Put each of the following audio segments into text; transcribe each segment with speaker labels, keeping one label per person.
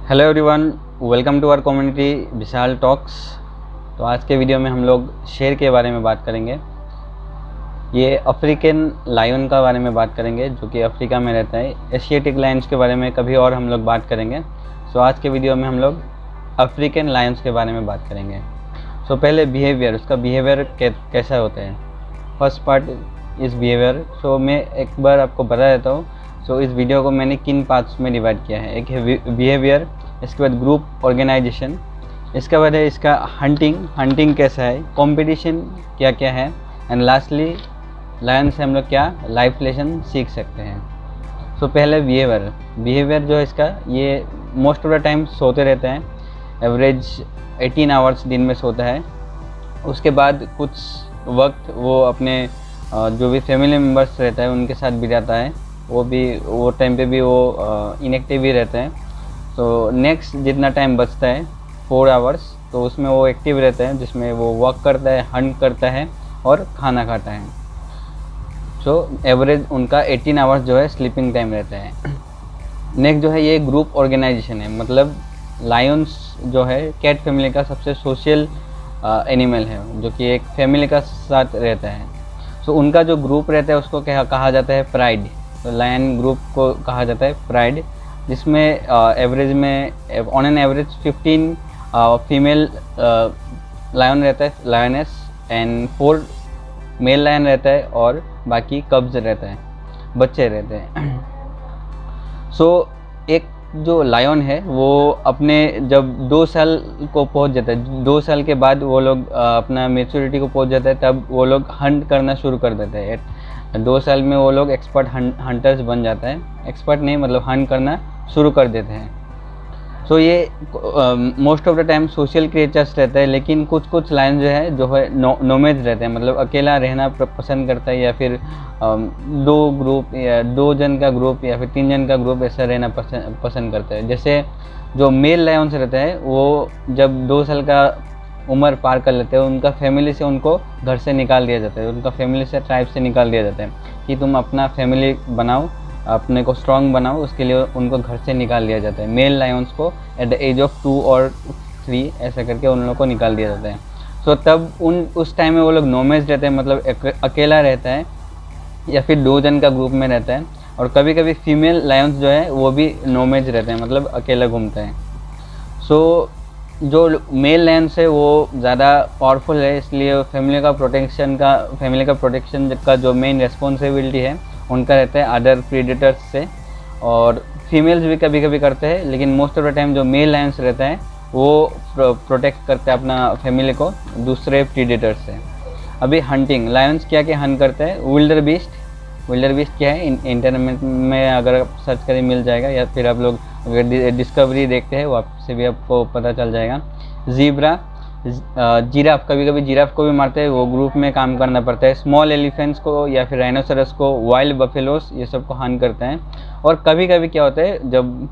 Speaker 1: Hello everyone, welcome to our community Vishal talks. तो आज के वीडियो में हम लोग शेर के बारे में बात करेंगे। ये अफ्रीकन लायन का बारे में बात करेंगे जो कि अफ्रीका में रहता है। एशियाटिक लायंस के बारे में कभी और हम लोग बात करेंगे। सो आज के वीडियो में हम लोग अफ्रीकन लायंस के बारे में बात करेंगे। सो पहले बिहेवियर, उसका बिहेवियर कैसा होता है। फर्स्ट पार्ट इस बिहेवियर। सो मैं एक बार आपको बता देता हूँ। सो इस वीडियो को मैंने किन पार्ट्स में डिवाइड किया है। एक है बिहेवियर, इसके बाद ग्रुप ऑर्गेनाइजेशन, इसके बाद है इसका हंटिंग कैसा है, कंपटीशन क्या क्या है, एंड लास्टली लायन से हम लोग क्या लाइफ लेसन सीख सकते हैं। सो पहले बिहेवियर जो है इसका, ये मोस्ट ऑफ द टाइम सोते रहते हैं। एवरेज 18 आवर्स दिन में सोता है। उसके बाद कुछ वक्त वो अपने जो भी फैमिली मेम्बर्स रहता है उनके साथ बिताता है। वो टाइम पे भी वो इनएक्टिव ही रहते हैं। तो नेक्स्ट जितना टाइम बचता है 4 आवर्स, तो उसमें वो एक्टिव रहते हैं, जिसमें वो वॉक करता है, हंट करता है और खाना खाता है। सो एवरेज उनका 18 आवर्स जो है स्लीपिंग टाइम रहता है। नेक्स्ट जो है ये ग्रुप ऑर्गेनाइजेशन है। मतलब लायंस जो है कैट फैमिली का सबसे सोशल एनिमल है, जो कि एक फैमिली का साथ रहता है। सो उनका जो ग्रुप रहता है उसको कहा जाता है प्राइड। तो लायन ग्रुप को कहा जाता है प्राइड, जिसमें एवरेज में on an average 15 female lion रहता है, लायनेस, एंड 4 मेल लायन रहता है और बाकी कब्ज रहता है, बच्चे रहते हैं। सो एक जो लायन है वो अपने जब 2 साल को पहुंच जाता है, 2 साल के बाद वो लोग अपना मैच्योरिटी को पहुंच जाता है, तब वो लोग हंट करना शुरू कर देते हैं। 2 साल में वो लोग एक्सपर्ट हंटर्स बन जाता है। एक्सपर्ट नहीं, मतलब हंट करना शुरू कर देते हैं। सो ये most of the time social creatures रहते हैं, लेकिन कुछ लायन जो है नोमेज रहते हैं। मतलब अकेला रहना पसंद करता है, या फिर 2 ग्रुप या 2 जन का ग्रुप या फिर 3 जन का ग्रुप ऐसा रहना पसंद करता है। जैसे जो मेल लायंस रहते हैं वो जब 2 साल का उम्र पार कर लेते हैं, उनका फैमिली से उनको घर से निकाल दिया जाता है, उनका फैमिली से ट्राइब से निकाल दिया जाता है कि तुम अपना फैमिली बनाओ, अपने को स्ट्रॉन्ग बनाओ। उसके लिए उनको घर से निकाल दिया जाता है। मेल लायंस को एट द एज ऑफ 2 और 3 ऐसा करके उन लोगों को निकाल दिया जाता है। सो तब उस टाइम में वो लोग नोमेज रहते हैं, मतलब अकेला रहता है या फिर 2 जन का ग्रुप में रहता है। और कभी कभी फीमेल लायंस जो है वो भी नोमेज रहते हैं, मतलब अकेला घूमता है। सो जो मेल लायंस है वो ज़्यादा पावरफुल है, इसलिए फैमिली का प्रोटेक्शन का जो मेन रेस्पॉन्सिबिलिटी है उनका रहता है अदर प्रीडेटर्स से। और फीमेल्स भी कभी कभी करते हैं, लेकिन मोस्ट ऑफ द टाइम जो मेल लायंस रहता है वो प्रोटेक्ट करते हैं अपना फैमिली को दूसरे प्रीडेटर्स से। अभी हंटिंग, लायंस क्या क्या हंट करते हैं। विल्डर बीस्ट क्या है, इंटरनेट में अगर आप सर्च करें मिल जाएगा, या फिर आप लोग अगर डिस्कवरी देखते हैं वहाँ से भी आपको पता चल जाएगा। ज़ीब्रा, जिराफ, कभी कभी जिराफ को भी मारते हैं, वो ग्रुप में काम करना पड़ता है। स्मॉल एलिफेंट्स को या फिर राइनोसरस को, वाइल्ड बफेलोस, ये सब को हंट करते हैं। और कभी कभी क्या होता है, जब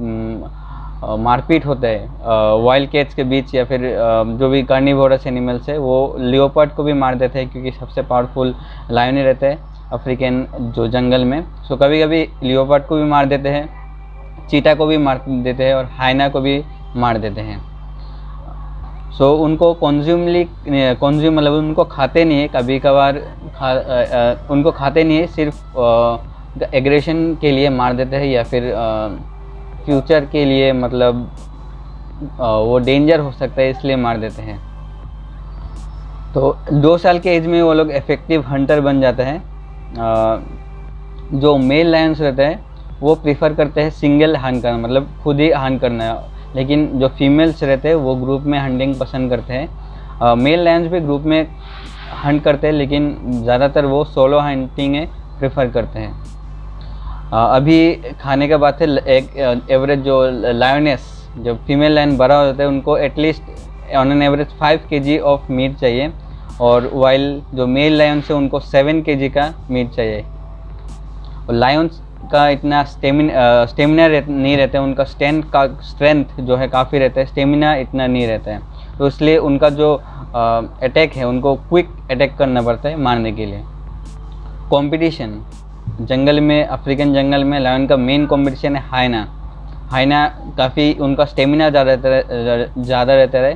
Speaker 1: मारपीट होता है वाइल्ड कैट्स के बीच या फिर जो भी कार्निवोरस एनिमल्स है, वो लियोपर्ड को भी मार देते हैं, क्योंकि सबसे पावरफुल लायन ही रहते हैं अफ्रीकन जो जंगल में। सो कभी कभी लियोपर्ड को भी मार देते हैं, चीता को भी मार देते हैं और हाइना को भी मार देते हैं। सो उनको कंज्यूम मतलब उनको खाते नहीं है, कभी कभार उनको खाते नहीं है, सिर्फ एग्रेशन के लिए मार देते हैं, या फिर फ्यूचर के लिए, मतलब वो डेंजर हो सकता है इसलिए मार देते हैं। तो 2 साल के एज में वो लोग इफेक्टिव हंटर बन जाते हैं। जो मेल लायंस रहते हैं वो प्रीफर करते हैं सिंगल हंट करना, मतलब खुद ही हंट करना, लेकिन जो फीमेल्स रहते हैं वो ग्रुप में हंटिंग पसंद करते हैं। मेल लायंस भी ग्रुप में हंट करते हैं, लेकिन ज़्यादातर वो सोलो हंटिंग प्रेफर करते हैं। अभी खाने का बात है, एक एवरेज जो लायनेस, जब फीमेल लायन बड़ा हो जाता है उनको at least on an average 5 kg of meat चाहिए, और वाइल जो मेल लायन से उनको 7 kg का मीट चाहिए। और लायंस का इतना स्टेमिना नहीं रहता है, उनका स्ट्रेंथ जो है काफ़ी रहता है, स्टेमिना इतना नहीं रहता है। तो इसलिए उनका जो अटैक है उनको क्विक अटैक करना पड़ता है मारने के लिए। कंपटीशन, जंगल में, अफ्रीकन जंगल में लायन का मेन कंपटीशन है हाइना। हाइना काफ़ी उनका स्टेमिना ज़्यादा रहता है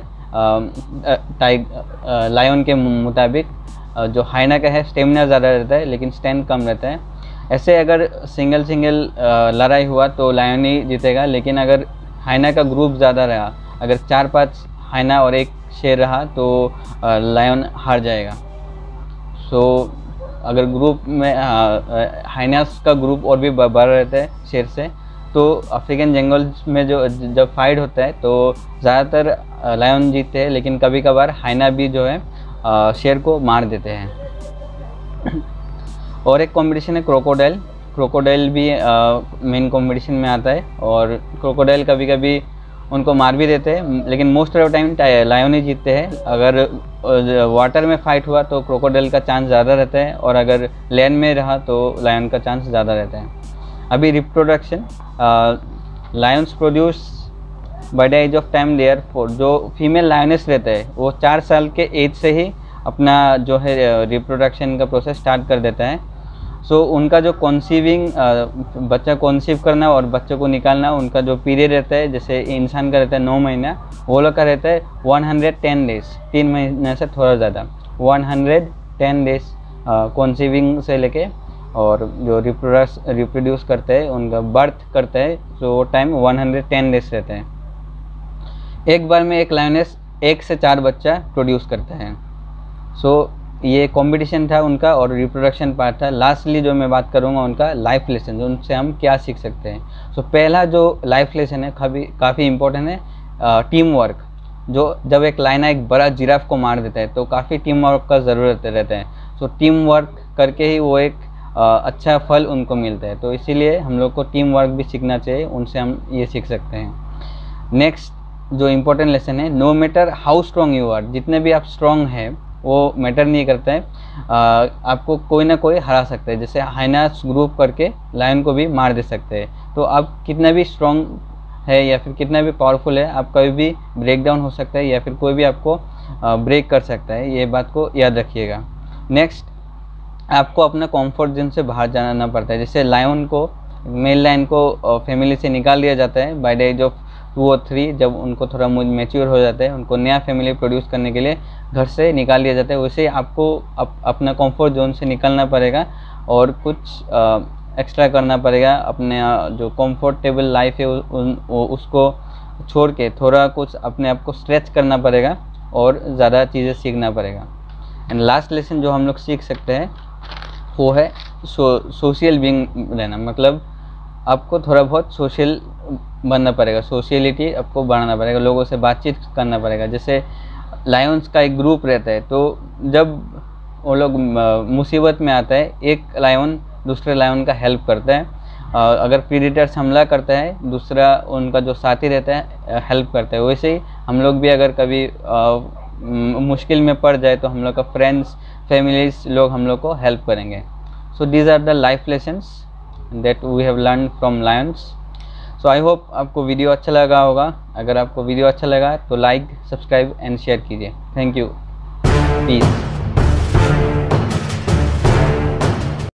Speaker 1: लायन के मुताबिक। जो हाइना का है स्टेमिना ज़्यादा रहता है लेकिन स्ट्रेंथ कम रहता है। ऐसे अगर सिंगल लड़ाई हुआ तो लायन ही जीतेगा, लेकिन अगर हाइना का ग्रुप ज़्यादा रहा, अगर 4-5 हाइना और एक शेर रहा तो लायन हार जाएगा। सो अगर ग्रुप में हाइनास का ग्रुप और भी बड़ा रहता है शेर से, तो अफ्रीकन जंगल्स में जो जब फाइट होता है तो ज़्यादातर लायन जीतते हैं, लेकिन कभी कभार हाइना भी जो है शेर को मार देते हैं। और एक कंपटीशन है क्रोकोडाइल। क्रोकोडाइल भी मेन कंपटीशन में आता है, और क्रोकोडाइल कभी कभी उनको मार भी देते हैं, लेकिन most of the time lion ही जीतते हैं। अगर वाटर में फाइट हुआ तो क्रोकोडाइल का चांस ज़्यादा रहता है, और अगर लैंड में रहा तो लायन का चांस ज़्यादा रहता है। अभी reproduction, lions produce by the age of time there four. जो फीमेल लायनेस रहते हैं वो 4 साल के एज से ही अपना जो है रिप्रोडक्शन का प्रोसेस स्टार्ट कर देता है। सो उनका जो कॉन्सीविंग, बच्चा कॉन्सीव करना और बच्चे को निकालना, उनका जो पीरियड रहता है, जैसे इंसान का रहता है 9 महीना, वो लोग का रहता है 110 डेज, 3 महीने से थोड़ा ज़्यादा, 110 डेज कॉन्सीविंग से लेके, और जो रिप्रोड्यूस करते हैं, उनका बर्थ करते हैं, तो वो टाइम 110 डेज रहते हैं। एक बार में एक लायनेस 1 से 4 बच्चा प्रोड्यूस करते हैं। सो ये कंपटीशन था उनका और रिप्रोडक्शन पार्ट था। लास्टली जो मैं बात करूँगा उनका लाइफ लेसन, उनसे हम क्या सीख सकते हैं। सो पहला जो लाइफ लेसन है काफ़ी इम्पोर्टेंट है, टीम वर्क। जो जब एक लायना एक बड़ा जिराफ को मार देता है तो काफ़ी टीम वर्क का ज़रूरत रहता है। सो टीम वर्क करके ही वो एक अच्छा फल उनको मिलता है। तो इसीलिए हम लोग को टीम वर्क भी सीखना चाहिए, उनसे हम ये सीख सकते हैं। नेक्स्ट जो इम्पोर्टेंट लेसन है, no matter how strong you are, जितने भी आप स्ट्रॉन्ग हैं वो मैटर नहीं करता है, आपको कोई ना कोई हरा सकता है। जैसे हाइनास ग्रुप करके लायन को भी मार दे सकते हैं। तो आप कितना भी स्ट्रॉन्ग है या फिर कितना भी पावरफुल है, आप कभी भी ब्रेक डाउन हो सकता है या फिर कोई भी आपको ब्रेक कर सकता है, ये बात को याद रखिएगा। नेक्स्ट, आपको अपना कंफर्ट जोन से बाहर जाना पड़ता है। जैसे लायन को, मेल लायन को फैमिली से निकाल दिया जाता है बाय द एज ऑफ 2 और 3, जब उनको थोड़ा मैच्योर हो जाता है, उनको नया फैमिली प्रोड्यूस करने के लिए घर से निकाल दिया जाता है। वैसे आपको अपना कंफर्ट जोन से निकलना पड़ेगा और कुछ एक्स्ट्रा करना पड़ेगा। अपने जो कंफर्टेबल लाइफ है उसको छोड़ के थोड़ा कुछ अपने आप को स्ट्रेच करना पड़ेगा और ज़्यादा चीज़ें सीखना पड़ेगा। एंड लास्ट लेसन जो हम लोग सीख सकते हैं वो है सोशल बीइंग रहना। मतलब आपको थोड़ा बहुत सोशल बनना पड़ेगा, सोशलिटी आपको बढ़ाना पड़ेगा, लोगों से बातचीत करना पड़ेगा। जैसे लायंस का एक ग्रुप रहता है, तो जब वो लोग मुसीबत में आता है, एक लायन दूसरे लायन का हेल्प करता है। अगर प्रीडेटर्स हमला करता है, दूसरा उनका जो साथी रहता है हेल्प करता है। वैसे ही हम लोग भी अगर कभी मुश्किल में पड़ जाए तो हम लोग का फ्रेंड्स, फैमिलीज लोग हम लोग को हेल्प करेंगे। So these are the life lessons that we have learn from lions. So I hope आपको वीडियो अच्छा लगा होगा। अगर आपको वीडियो अच्छा लगा तो लाइक, सब्सक्राइब एंड शेयर कीजिए। Thank you, piece.